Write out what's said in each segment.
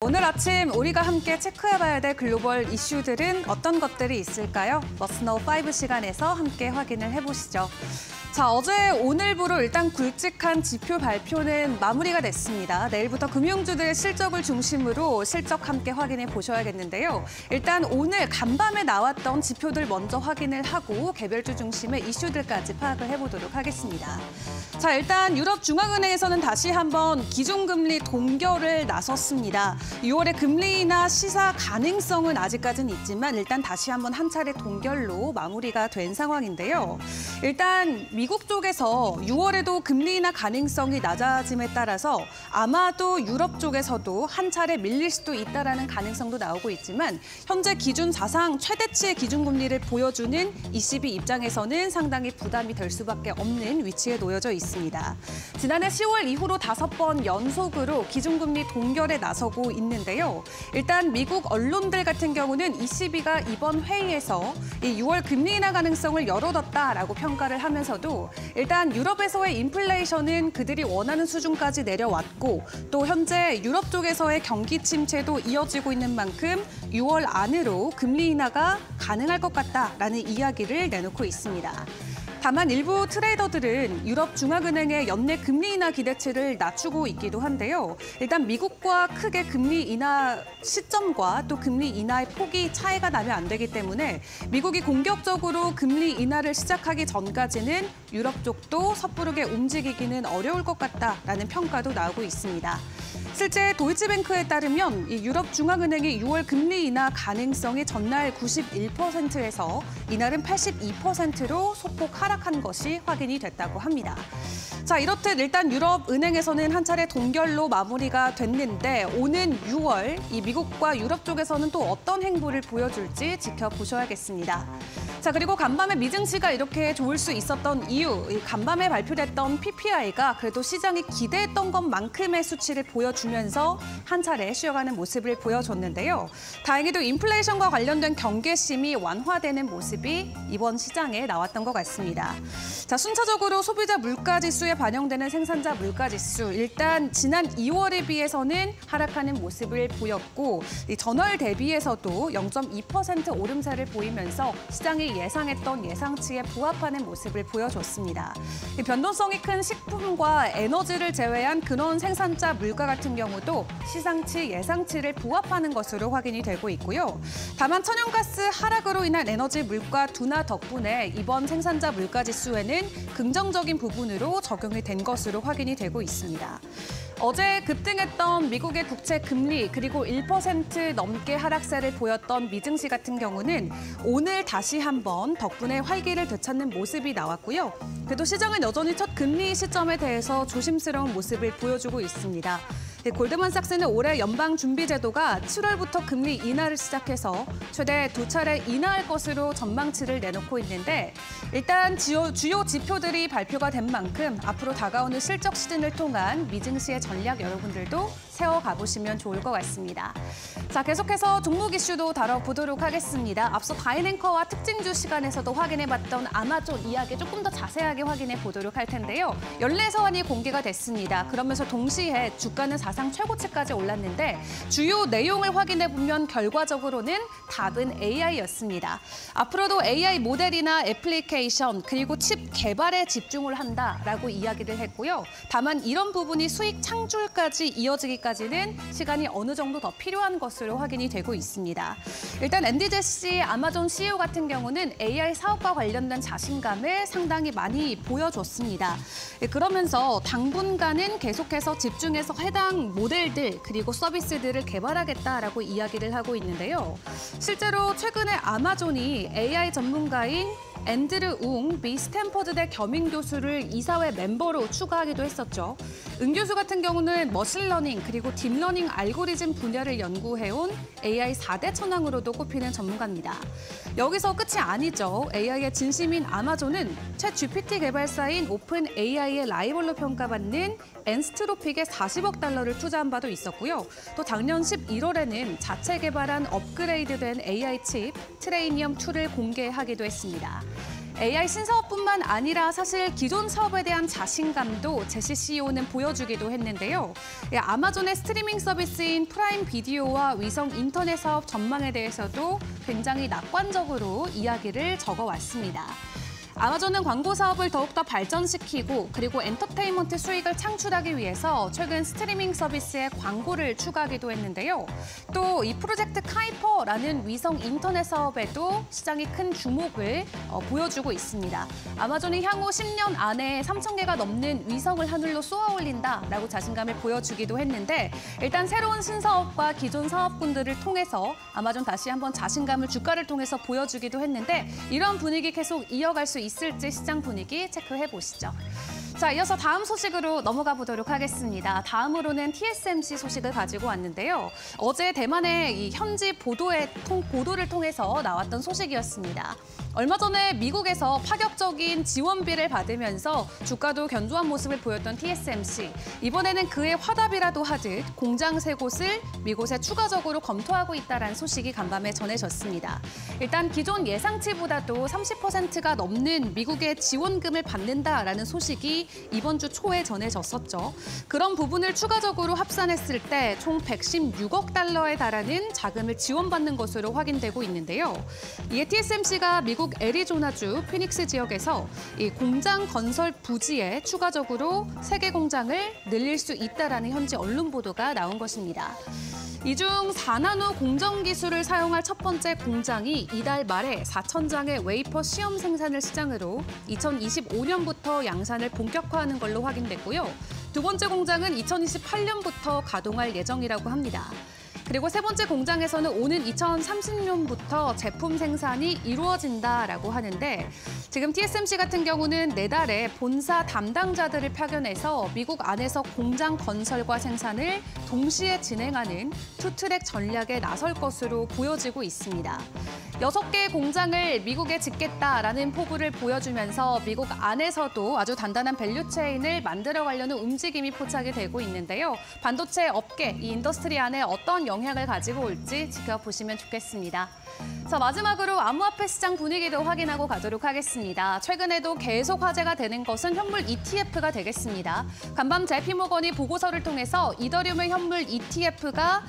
오늘 아침 우리가 함께 체크해봐야 될 글로벌 이슈들은 어떤 것들이 있을까요? 머스너 5 시간에서 함께 확인을 해보시죠. 자, 어제 오늘부로 일단 굵직한 지표 발표는 마무리가 됐습니다. 내일부터 금융주들의 실적을 중심으로 실적 함께 확인해 보셔야겠는데요. 일단 오늘 간밤에 나왔던 지표들 먼저 확인을 하고 개별주 중심의 이슈들까지 파악을 해보도록 하겠습니다. 자, 일단 유럽중앙은행에서는 다시 한번 기준금리 동결을 나섰습니다. 6월에 금리 인하 시사 가능성은 아직까지는 있지만 일단 다시 한번 한 차례 동결로 마무리가 된 상황인데요. 일단 미국 쪽에서 6월에도 금리 인하 가능성이 낮아짐에 따라서 아마도 유럽 쪽에서도 한 차례 밀릴 수도 있다라는 가능성도 나오고 있지만 현재 기준 사상 최대치의 기준금리를 보여주는 ECB 입장에서는 상당히 부담이 될 수밖에 없는 위치에 놓여져 있습니다. 지난해 10월 이후로 5번 연속으로 기준금리 동결에 나서고 있는데요. 일단 미국 언론들 같은 경우는 ECB가 이번 회의에서 이 6월 금리 인하 가능성을 열어뒀다라고 평가를 하면서도 일단 유럽에서의 인플레이션은 그들이 원하는 수준까지 내려왔고 또 현재 유럽 쪽에서의 경기 침체도 이어지고 있는 만큼 6월 안으로 금리 인하가 가능할 것 같다라는 이야기를 내놓고 있습니다. 다만 일부 트레이더들은 유럽중앙은행의 연내 금리 인하 기대치를 낮추고 있기도 한데요. 일단 미국과 크게 금리 인하 시점과 또 금리 인하의 폭이 차이가 나면 안 되기 때문에 미국이 공격적으로 금리 인하를 시작하기 전까지는 유럽 쪽도 섣부르게 움직이기는 어려울 것 같다라는 평가도 나오고 있습니다. 실제 도이치뱅크에 따르면 이 유럽중앙은행이 6월 금리 인하 가능성이 전날 91%에서 이날은 82%로 소폭 하락한 것이 확인이 됐다고 합니다. 자, 이렇듯 일단 유럽은행에서는 한 차례 동결로 마무리가 됐는데 오는 6월 이 미국과 유럽 쪽에서는 또 어떤 행보를 보여줄지 지켜보셔야겠습니다. 자, 그리고 간밤에 미증시가 이렇게 좋을 수 있었던 이유, 이 간밤에 발표됐던 PPI가 그래도 시장이 기대했던 것만큼의 수치를 보여주면서 한 차례 쉬어가는 모습을 보여줬는데요. 다행히도 인플레이션과 관련된 경계심이 완화되는 모습이 이번 시장에 나왔던 것 같습니다. 자, 순차적으로 소비자 물가지수에 반영되는 생산자 물가지수, 일단 지난 2월에 비해서는 하락하는 모습을 보였고 이 전월 대비해서도 0.2% 오름세를 보이면서 시장이 예상했던 예상치에 부합하는 모습을 보여줬습니다. 이 변동성이 큰 식품과 에너지를 제외한 근원 생산자 물가 같은 경우도 시장치 예상치를 부합하는 것으로 확인이 되고 있고요. 다만 천연가스 하락으로 인한 에너지 물가 둔화 덕분에 이번 생산자 물가 지수에는 긍정적인 부분으로 적용이 된 것으로 확인이 되고 있습니다. 어제 급등했던 미국의 국채 금리 그리고 1% 넘게 하락세를 보였던 미증시 같은 경우는 오늘 다시 한번 덕분에 활기를 되찾는 모습이 나왔고요. 그래도 시장은 여전히 첫 금리 시점에 대해서 조심스러운 모습을 보여주고 있습니다. 골드만삭스는 올해 연방준비제도가 7월부터 금리 인하를 시작해서 최대 2차례 인하할 것으로 전망치를 내놓고 있는데 일단 주요 지표들이 발표가 된 만큼 앞으로 다가오는 실적 시즌을 통한 미증시의 전략 여러분들도 세워가보시면 좋을 것 같습니다. 자, 계속해서 종목 이슈도 다뤄보도록 하겠습니다. 앞서 다인앵커와 특징주 시간에서도 확인해봤던 아마존 이야기 조금 더 자세하게 확인해 보도록 할 텐데요. 연내 서한이 공개가 됐습니다. 그러면서 동시에 주가는 사상 최고치까지 올랐는데 주요 내용을 확인해보면 결과적으로는 답은 AI였습니다. 앞으로도 AI 모델이나 애플리케이션 그리고 칩 개발에 집중을 한다라고 이야기를 했고요. 다만 이런 부분이 수익 창출까지 이어지기까지는 시간이 어느 정도 더 필요한 것으로 확인이 되고 있습니다. 일단 앤디 제시 아마존 CEO 같은 경우는 AI 사업과 관련된 자신감을 상당히 많이 보여줬습니다. 그러면서 당분간은 계속해서 집중해서 해당 모델들 그리고 서비스들을 개발하겠다라고 이야기를 하고 있는데요. 실제로 최근에 아마존이 AI 전문가인 앤드류 웅 미 스탠퍼드대 겸임 교수를 이사회 멤버로 추가하기도 했었죠. 은 교수 같은 경우는 머신러닝 그리고 딥러닝 알고리즘 분야를 연구해온 AI 4대 천왕으로도 꼽히는 전문가입니다. 여기서 끝이 아니죠. AI의 진심인 아마존은 챗 GPT 개발사인 오픈 AI의 라이벌로 평가받는 엔스트로픽에 40억 달러를 투자한 바도 있었고요. 또 작년 11월에는 자체 개발한 업그레이드된 AI 칩 트레이니엄2를 공개하기도 했습니다. AI 신사업뿐만 아니라 사실 기존 사업에 대한 자신감도 제시 CEO는 보여주기도 했는데요. 아마존의 스트리밍 서비스인 프라임 비디오와 위성 인터넷 사업 전망에 대해서도 굉장히 낙관적으로 이야기를 적어왔습니다. 아마존은 광고 사업을 더욱더 발전시키고 그리고 엔터테인먼트 수익을 창출하기 위해서 최근 스트리밍 서비스에 광고를 추가하기도 했는데요. 또 이 프로젝트 카이퍼라는 위성 인터넷 사업에도 시장이 큰 주목을 보여주고 있습니다. 아마존이 향후 10년 안에 3,000개가 넘는 위성을 하늘로 쏘아 올린다라고 자신감을 보여주기도 했는데 일단 새로운 신사업과 기존 사업군들을 통해서 아마존 다시 한번 자신감을 주가를 통해서 보여주기도 했는데 이런 분위기 계속 이어갈 수 있을지 시장 분위기 체크해 보시죠. 자, 이어서 다음 소식으로 넘어가 보도록 하겠습니다. 다음으로는 TSMC 소식을 가지고 왔는데요. 어제 대만의 이 현지 보도를 통해서 나왔던 소식이었습니다. 얼마 전에 미국에서 파격적인 지원비를 받으면서 주가도 견조한 모습을 보였던 TSMC. 이번에는 그의 화답이라도 하듯 공장 3곳을 미국에 추가적으로 검토하고 있다는 소식이 간밤에 전해졌습니다. 일단 기존 예상치보다도 30%가 넘는 미국의 지원금을 받는다라는 소식이 이번 주 초에 전해졌었죠. 그런 부분을 추가적으로 합산했을 때 총 116억 달러에 달하는 자금을 지원받는 것으로 확인되고 있는데요. 이에 TSMC가 미국 애리조나주 피닉스 지역에서 이 공장 건설 부지에 추가적으로 3개 공장을 늘릴 수 있다라는 현지 언론 보도가 나온 것입니다. 이 중 4나노 공정 기술을 사용할 첫 번째 공장이 이달 말에 4,000장의 웨이퍼 시험 생산을 시작으로 2025년부터 양산을 본격화하는 걸로 확인됐고요. 두 번째 공장은 2028년부터 가동할 예정이라고 합니다. 그리고 세 번째 공장에서는 오는 2030년부터 제품 생산이 이루어진다라고 하는데 지금 TSMC 같은 경우는 내달에 본사 담당자들을 파견해서 미국 안에서 공장 건설과 생산을 동시에 진행하는 투트랙 전략에 나설 것으로 보여지고 있습니다. 6개의 공장을 미국에 짓겠다라는 포부를 보여주면서 미국 안에서도 아주 단단한 밸류체인을 만들어가려는 움직임이 포착이 되고 있는데요. 반도체 업계, 이 인더스트리 안에 어떤 영향을 가지고 올지 지켜보시면 좋겠습니다. 자, 마지막으로 암호화폐 시장 분위기도 확인하고 가도록 하겠습니다. 최근에도 계속 화제가 되는 것은 현물 ETF가 되겠습니다. 간밤 JP모건이 보고서를 통해서 이더리움의 현물 ETF가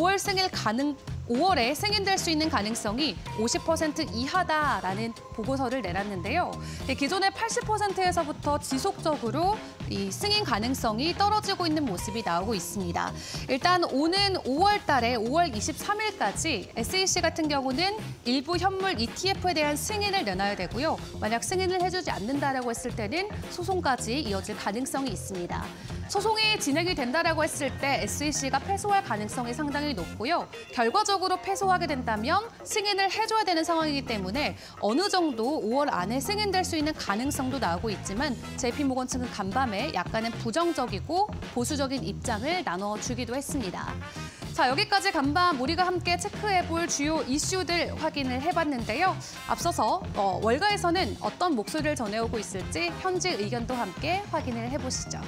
5월에 승인될 수 있는 가능성이 50% 이하다라는 보고서를 내놨는데요. 기존의 80%에서부터 지속적으로 이 승인 가능성이 떨어지고 있는 모습이 나오고 있습니다. 일단 오는 5월 달에 5월 23일까지 SEC 같은 경우는 일부 현물 ETF에 대한 승인을 내놔야 되고요. 만약 승인을 해주지 않는다라고 했을 때는 소송까지 이어질 가능성이 있습니다. 소송이 진행이 된다라고 했을 때 SEC가 패소할 가능성이 상당히 높고요. 결과적으로 패소하게 된다면 승인을 해줘야 되는 상황이기 때문에 어느 정도 5월 안에 승인될 수 있는 가능성도 나오고 있지만 JP모건 측은 간밤에 약간은 부정적이고 보수적인 입장을 나눠주기도 했습니다. 자, 여기까지 간밤 우리가 함께 체크해볼 주요 이슈들 확인을 해봤는데요. 앞서서 월가에서는 어떤 목소리를 전해오고 있을지 현지 의견도 함께 확인을 해보시죠.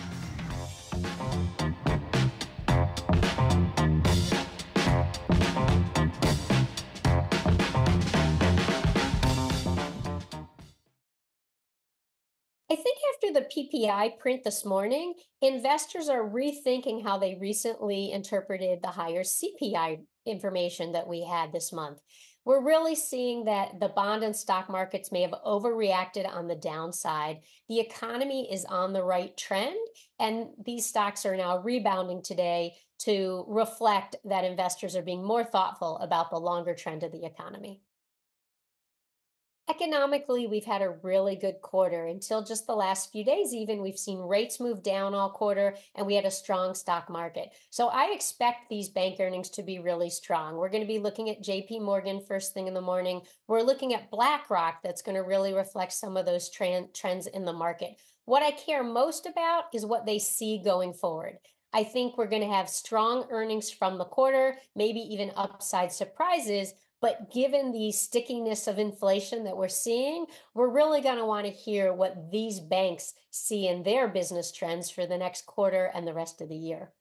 I think after the PPI print this morning, investors are rethinking how they recently interpreted the higher CPI information that we had this month. We're really seeing that the bond and stock markets may have overreacted on the downside. The economy is on the right trend, and these stocks are now rebounding today to reflect that investors are being more thoughtful about the longer trend of the economy. Economically, we've had a really good quarter. Until just the last few days, even, we've seen rates move down all quarter, and we had a strong stock market. So I expect these bank earnings to be really strong. We're going to be looking at JP Morgan first thing in the morning. We're looking at BlackRock. That's going to really reflect some of those trends in the market. What I care most about is what they see going forward. I think we're going to have strong earnings from the quarter, maybe even upside surprises. But given the stickiness of inflation that we're seeing, we're really going to want to hear what these banks see in their business trends for the next quarter and the rest of the year.